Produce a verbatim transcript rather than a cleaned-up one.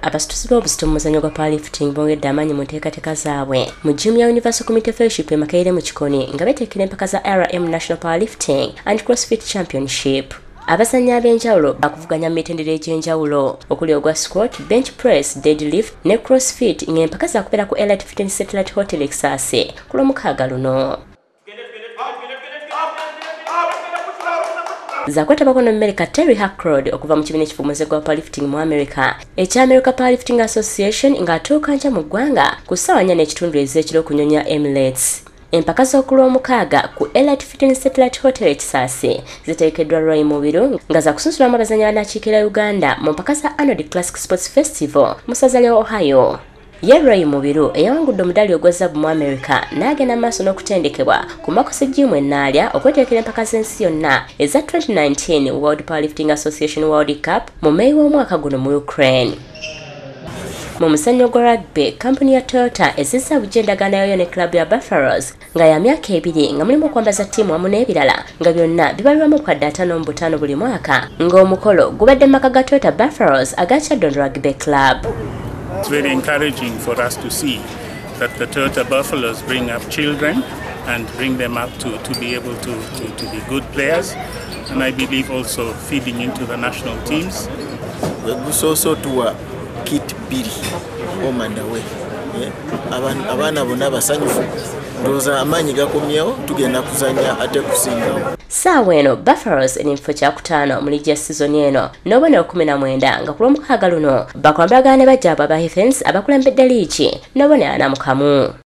abasitusi b'obusito mu muzannyo gwa powerlifting bongedde amaanyi mu nteekateeka zaabwe mu gym ya Universal Community Fellowship e Makerere mu Kikoni nga beteekera empaka za R M National Powerlifting and CrossFit Championship. Abazannyi ab'enjawulo bakuvuganya mu mitendera egy'enjawulo okuli ogwa squat, bench press, deadlift ne CrossFit ng'empaka zaakubeera ku Elite Fitness Satellite Hotel e Kisase ku Lwomukaaga luno. Zakwata bakono America Terry Hackroad okuva mu kibiina ekifumuze gwa powerlifting mu America ekya America Powerlifting Association ng'atuuka nkya mu ggwanga ku ssaawa nnya n'ekitundu ez'ekiro okunyonya Emirates. Empaka z'okulw'omukaaga ku Elite Fitness Satellite Hotel e Kisase ziteekeddwa Ray Mubiru nga za kusunsulamu abazannyi abanaakiikira Uganda mu mpaka za Arnold Classic Sports Festival mu ssaza lya Ohio. Ye Ray Mubiru eyawangudde omudaali ogwa zaabu mu America n'agenda maaso n'okutendekebwa ku Makosi Gym Ennaalya okweteekera empaka z'ensi yonna eza twenty nineteen World Powerlifting Association World Cup mu May w'omwaka guno mu Ukraine. Mu muzannyo gwa rugby, kampuni ya Toyota ezizza bujendagana yayo ne club ya Buffaloes nga ya myaka ebiri nga mulimu okwambaza ttiimu wamu n'ebirala nga byonna bibalwamu okwadde ataano mu butaano buli mwaka ng'omukolo gubadde mu maka ga Toyota Buffaloes aga Chadon Rugby Club. It's very encouraging for us to see that the Toyota Buffaloes bring up children and bring them up to, to be able to, to, to be good players, and I believe also feeding into the national teams. Also to a kit Billy Omandawe. Abana bonna basanyufu ndoza amanyi gakomyewo tugenda kuzanya ate kusinga. Ssaawa eno Buffaloes eri mu kifo kya kutaano mu ligi ya sizoni eno n'obubonero kumi na mwenda nga ku Lwomukaaga luno bakulambagana ne bajja abo aba Hifens abakulembedde liigi n'obubonero ana mu kamu.